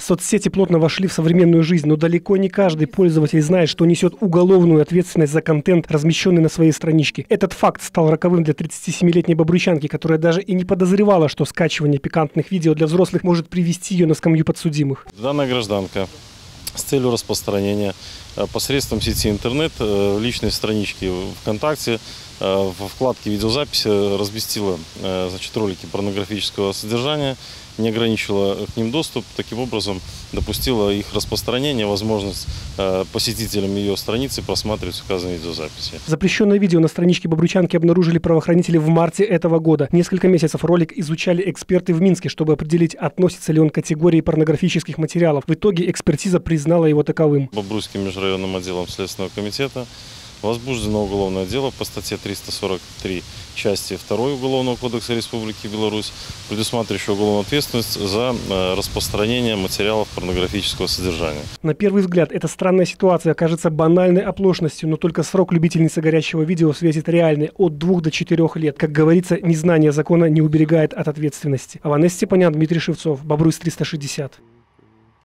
Соцсети плотно вошли в современную жизнь, но далеко не каждый пользователь знает, что несет уголовную ответственность за контент, размещенный на своей страничке. Этот факт стал роковым для 37-летней бобруйчанки, которая даже и не подозревала, что скачивание пикантных видео для взрослых может привести ее на скамью подсудимых. Данная гражданка с целью распространения посредством сети интернет в личной страничке ВКонтакте во вкладке видеозаписи разместила ролики порнографического содержания, не ограничила к ним доступ, таким образом допустила их распространение, возможность посетителям ее страницы просматривать указанные видеозаписи. Запрещенное видео на страничке бобруйчанки обнаружили правоохранители в марте этого года. Несколько месяцев ролик изучали эксперты в Минске, чтобы определить, относится ли он к категории порнографических материалов. В итоге экспертиза признала его таковым. Бобруйским межрайонным отделом Следственного комитета возбуждено уголовное дело по статье 343 части 2 Уголовного кодекса Республики Беларусь, предусматривающего уголовную ответственность за распространение материалов порнографического содержания. На первый взгляд, эта странная ситуация кажется банальной оплошностью, но только срок любительницы горячего видео светит реальный – от 2 до 4 лет. Как говорится, незнание закона не уберегает от ответственности. Аванес Степанян, Дмитрий Шевцов, Бобруйск 360.